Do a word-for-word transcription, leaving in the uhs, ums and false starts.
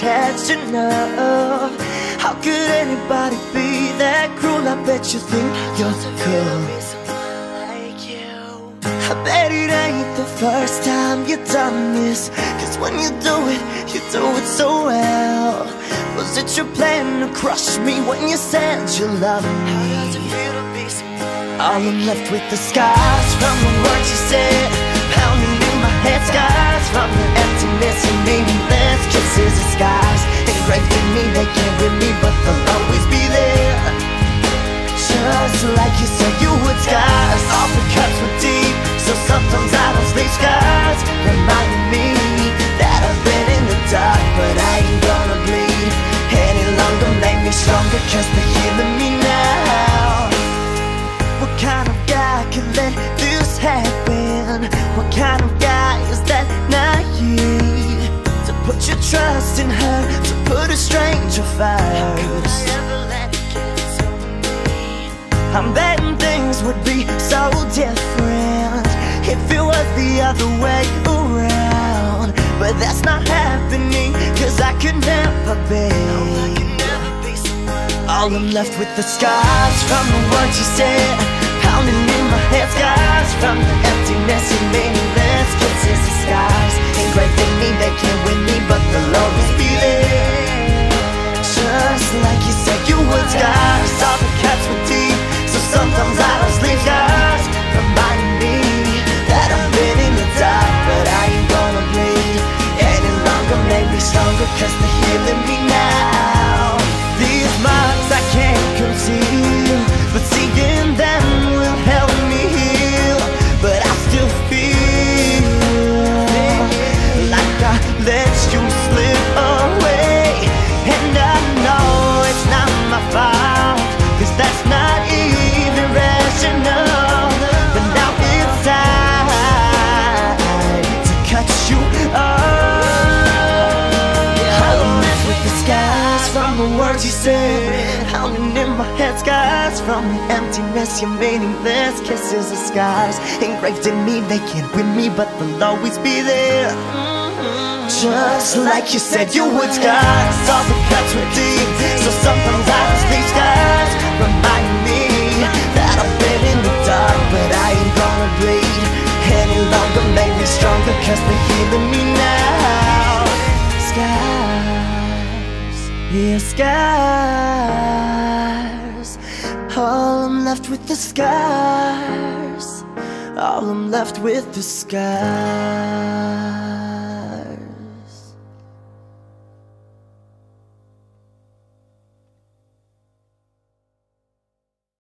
catching up. How could anybody be that cruel? I bet you think you're cool. I bet it ain't the first time you done this, cause when you do it, you do it so well. Was it your plan to crush me when you said you loved me? How does it feel to be someone? All I'm left with the scars from the words you said, pounding in my head. Scars from the emptiness and meaningless kisses of skies engraved in me. They can't with me, but they'll always be there, just like you said you would. Scars, all the cuts were deep, so sometimes I don't sleep. Scars reminding me that I've been in the dark, but I ain't gonna bleed any longer. Make me stronger, cause they're healing me now. What kind of guy can let this happen? What kind of guy is that naive to put your trust in her, to put a stranger first? I'm betting things would be so different if it was the other way around, but that's not happening, cause I could never be. All I'm left with the scars from the words you said, pounding in my head. Scars from the emptiness and meaningless kisses of skies engraved in me. They can't win me, but they'll always be there, just like you said you would. Scars, all the cuts were deep, so sometimes I don't sleep. Scars reminding me that I've been in the dark, but I ain't gonna bleed any longer. Make me stronger, cause they're healing me now. These marks I can't conceal, but seeing them will help me heal. But I still feel like I let you slip away, and I know it's not my fault, cause that's not even rational. But now it's time to cut you off. I'm left with the scars from the words you said, pounding in my head. Scars from the emptiness, your meaningless kisses of skies engraved in me. They can't win me, but they'll always be there, just like you said you would. Scars, all the cuts were deep, so sometimes I don't sleep. Scars remind me that I've been in the dark, but I ain't gonna bleed any longer. Make me stronger, cause they're healing me now. Scars, yeah, scars. All I'm left with the scars. All I'm left with the scars.